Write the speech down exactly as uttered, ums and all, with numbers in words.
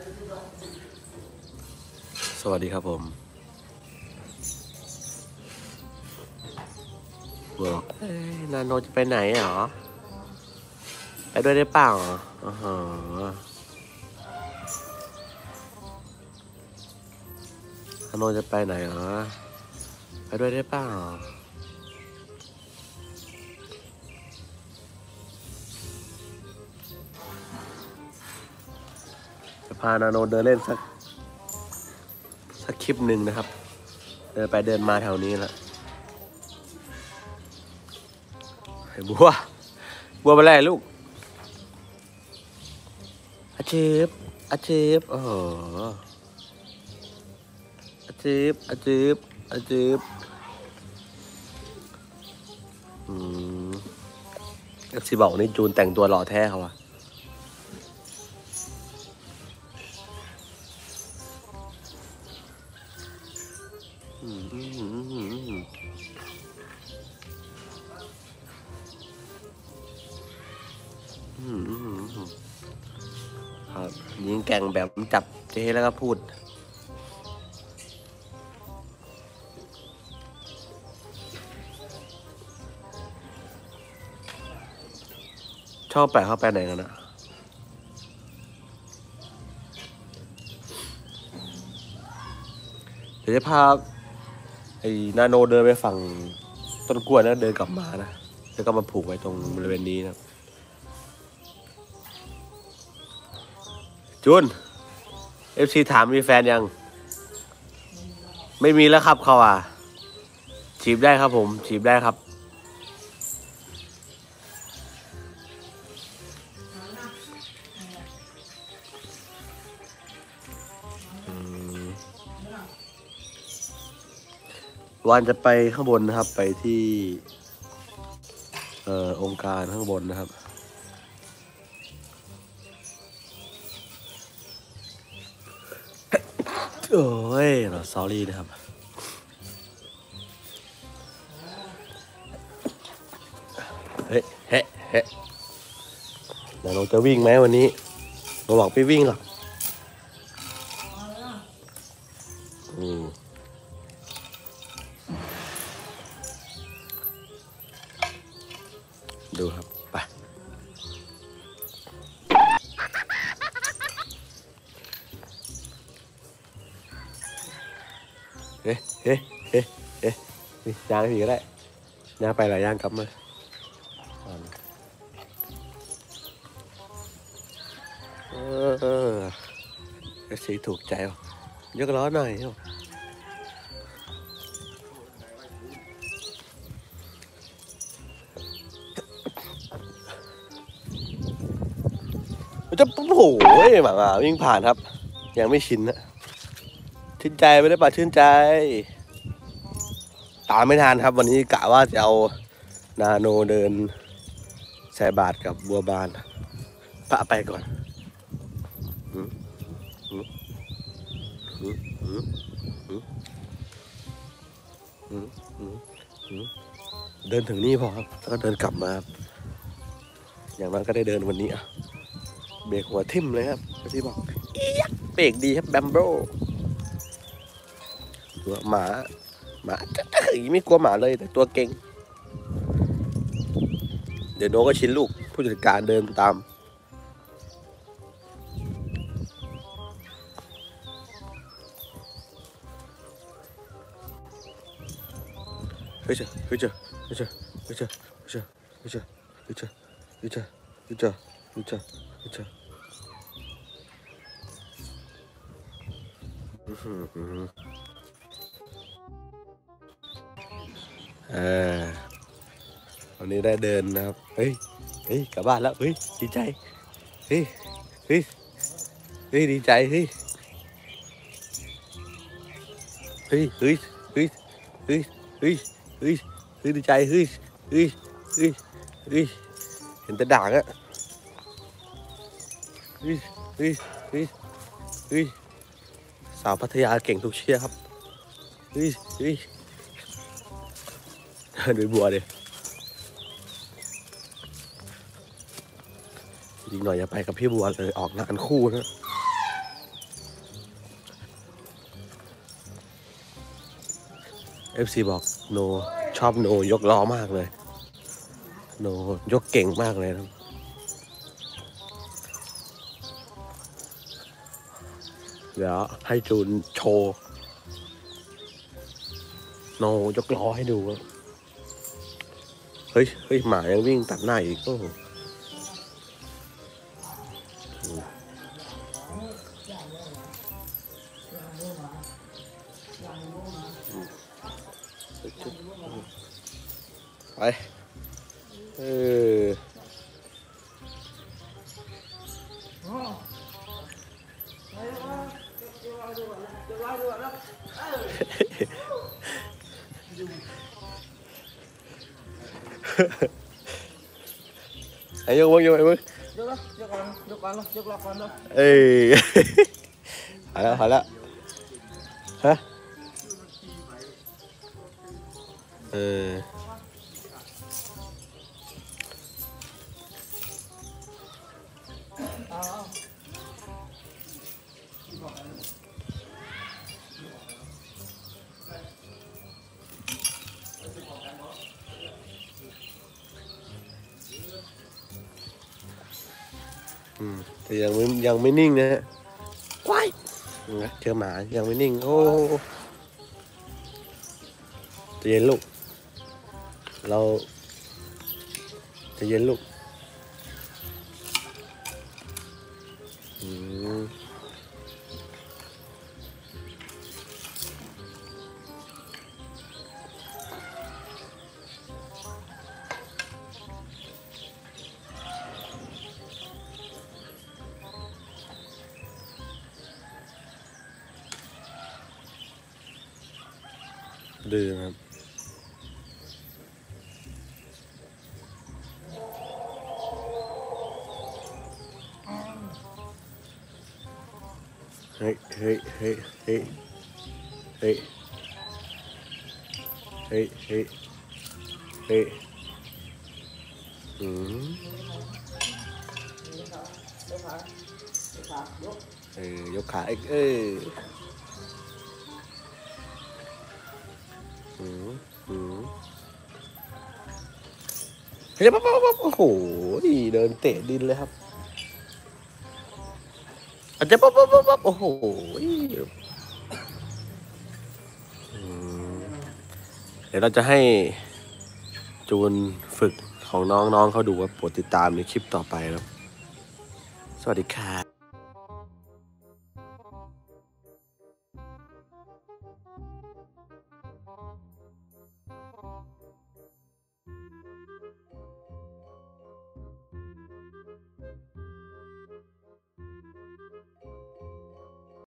สวัสดีครับผมบอกเอ้ยนาโนจะไปไหนเหรอไปด้วยได้เปล่าอ๋อนาโนจะไปไหนเหรอไปด้วยได้เปล่าจะพานาโนเดินเล่นสักสักคลิปหนึ่งนะครับเดินไปเดินมาแถวนี้แหละไอ้บัวบัวไปแล้วลูกอาเจ็บอาเจ็บโอ้โหอาเจ็บอาเจ็บอาเจ็บอืมเอฟซีบอกนี่จูนแต่งตัวหล่อแท้เขาวะอืมอืมอืมอืมอืมอืมอืมครับยิงแก่งแบบจับเจแล้วก็พูดชอบไปเข้าไปไหนกันนะเดี๋ยวจะพาไอ้นาโนเดินไปฝั่งต้นกล้วยนะเดินกลับมานะแล้วก็มาผูกไว้ตรงบริเวณนี้นะจุนเอฟซีถามมีแฟนยังไม่มีแล้วครับเขาอ่ะจีบได้ครับผมจีบได้ครับวันจะไปข้างบนนะครับไปที่เอ่อองค์การข้างบนนะครับโอ้ยเราซอรี่นะครับเฮ้เฮ้เฮ้เดี๋ยวเราจะวิ่งไหมวันนี้เราบอกไปวิ่งหรอกอืมดูครับไปเฮ้เฮ้เฮ้เฮ้นี่ย่างทีก็ได้ย่างไปหลายย่างกลับมาเออเอฟซีถูกใจอ่ะยกล้อหน่อยจะโอ้โหแบบว่าวิ่งผ่านครับยังไม่ชินนะชื่นใจไม่ได้ป่ะชื่นใจตามไม่ทันครับวันนี้กะว่าจะเอานาโนเดินใส่บาทกับบัวบานปะไปก่อนเดินถึงนี่พอครับแล้วก็เดินกลับมาครับอย่างนั้นก็ได้เดินวันนี้อ่ะเบรกหัวทิ่มเลยครับที่บอกเบรกดีครับแบมโบตัวหมาหมาจะไม่กลัวหมาเลยแต่ตัวเก่งเดี๋ยวโนก็ชินลูกผู้จัดการเดินตามเฮ้ยเจ้าเฮ้ยเจ้าเฮ้ยเจ้าเฮ้ยเจ้าเฮ้ยเจ้าเฮ้ยเจ้าเฮ้ยเจ้าเฮ้ยเจ้าเฮ้ยเจ้าเฮ้ยเจ้าเฮ้ยเจ้าเออวันนี้ได้เดินนะครับเฮ้ยเฮ้ยกลับบ้านแล้วเฮ้ยดีใจเฮ้ยเฮ้ยเฮ้ยดีใจเฮ้ยเฮ้ยเฮ้ยเฮ้ยเฮ้ยเฮ้ยเฮ้ยเฮ้ยดีใจเฮ้ยเฮ้ยเฮ้ยเฮ้ยเห็นแต่ด่างอะเฮ้ยเฮ้ยเฮ้ยเฮ้ยสาวพัทยาเก่งทุกเชี่ยครับเฮ้ยเฮ้ยดูบัวดิอีกหน่อยจะไปกับพี่บัวเลยออกงานคู่นะเอฟซีบอกโนชอบโนยกล้อมากเลยโนยกเก่งมากเลยนะเดี๋ยวให้จูนโชว์โนยกล้อให้ดูเฮ้ยเฮ้ยหมายังวิ่งตัดหน้าอีกโอ้ไปเออไอ้ยกมึงยกไอ้มึงยกแล้วยกก่อนยกก่อนยกล็อกก่อนแล้วเอ้ยหายแล้วหายแล้วฮะเอออืมแต่ยังไม่ยังไม่นิ่งนะฮะว้ายเจอหมายังไม่นิ่งโอ้จะเย็นลูกเราจะเย็นลูกอืมดื้อครับเฮ้ยเฮ้ยเฮ้ยเฮ้ยเฮ้ยเฮ้ยเฮ้ยเฮ้ยอืมเออยกขาเอ้ยเอออืมอืมเฮ้ยปั๊บปั๊บปั๊บโอ้โหเดินเตะดินเลยครับอาจจะปั๊บปั๊บปั๊บปั๊บโอ้โหเดี๋ยวเราจะให้จูนฝึกของน้องๆเขาดูว่าโปรดติดตามในคลิปต่อไปแล้วสวัสดีค่ะ